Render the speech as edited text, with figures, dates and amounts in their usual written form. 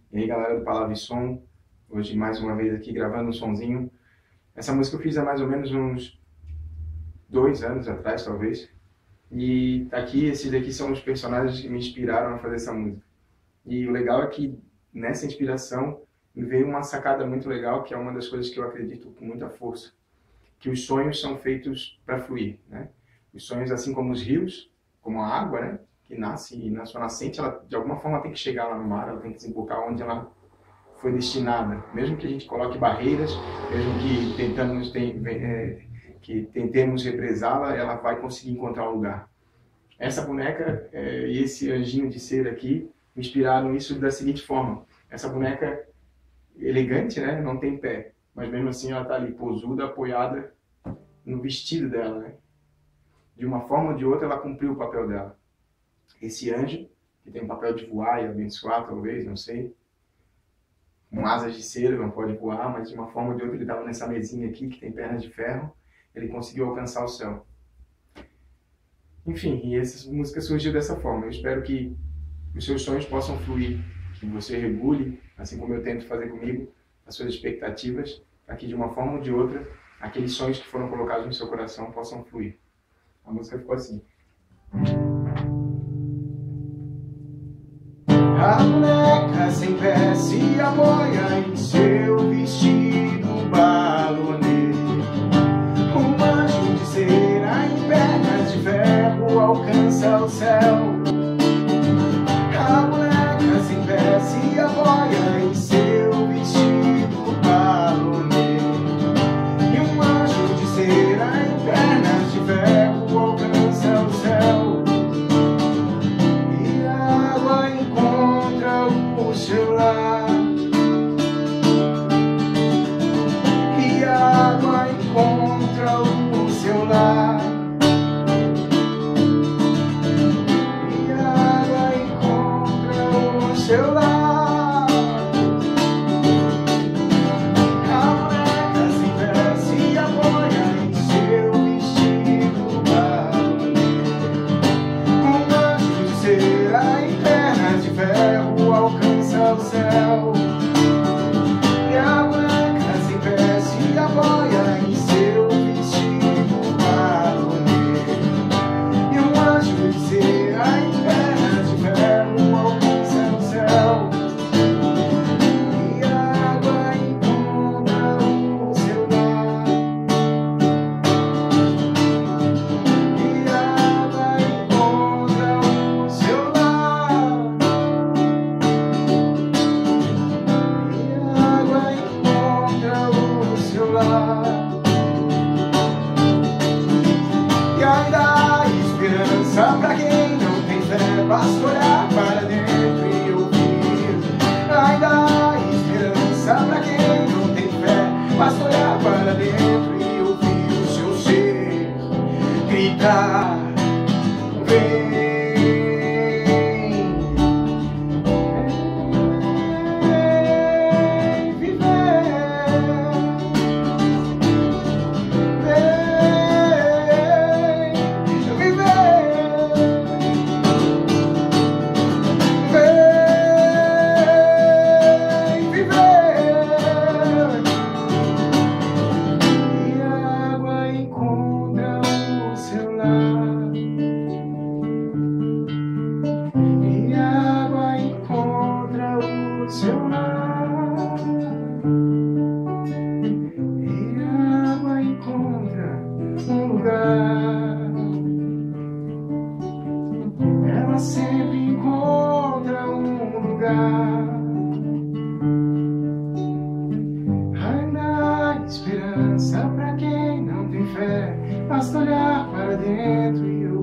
E aí, galera do Palavra e Som, hoje mais uma vez aqui gravando um sonzinho. Essa música eu fiz há mais ou menos uns 2 anos atrás, talvez. E tá aqui, esses daqui são os personagens que me inspiraram a fazer essa música. E o legal é que nessa inspiração me veio uma sacada muito legal, que é uma das coisas que eu acredito com muita força, que os sonhos são feitos para fluir, né? Os sonhos, assim como os rios, como a água, né? Que nasce e na sua nascente, ela de alguma forma tem que chegar lá no mar, ela tem que desembocar onde ela foi destinada. Mesmo que a gente coloque barreiras, mesmo que tentemos represá-la, ela vai conseguir encontrar um lugar. Essa boneca e esse anjinho de cera aqui me inspiraram isso da seguinte forma. Essa boneca elegante, né? Não tem pé, mas mesmo assim ela está ali posuda, apoiada no vestido dela, né? De uma forma ou de outra ela cumpriu o papel dela. Esse anjo, que tem o papel de voar e abençoar, talvez, não sei, com asas de cera, não pode voar, mas de uma forma ou de outra ele estava nessa mesinha aqui, que tem pernas de ferro, ele conseguiu alcançar o céu. Enfim, e essa música surgiu dessa forma. Eu espero que os seus sonhos possam fluir, que você regule, assim como eu tento fazer comigo, as suas expectativas, para que de uma forma ou de outra, aqueles sonhos que foram colocados no seu coração possam fluir. A música ficou assim. A boneca sem pé se apoia em seu vestido balonê. Um anjo de cera em pernas de ferro alcança o céu. A boneca sem pé se apoia em seu vestido balonê. E um anjo de cera em pernas de ferro alcança o céu. Seu lar, e a água encontra o seu lar, e a água encontra o seu lar. A boneca sem pé se apoia em seu vestido balonê. Um anjo de cera em pernas de ferro alcança o céu. E a boneca sem pé se apoia em seu vestido balonê. E um anjo de cera em pernas de ferro alcança o céu. E a água encontra o seu lar. E a água encontra o seu lar. E ainda há esperança pra quem não tem fé, basta olhar para dentro e ouvir. Ainda há esperança pra quem não tem fé, basta olhar para dentro e ouvir o seu ser gritar. Vem. Seu lar, e a água encontra um lugar. Ela sempre encontra um lugar. Ainda há esperança pra quem não tem fé, basta olhar para dentro e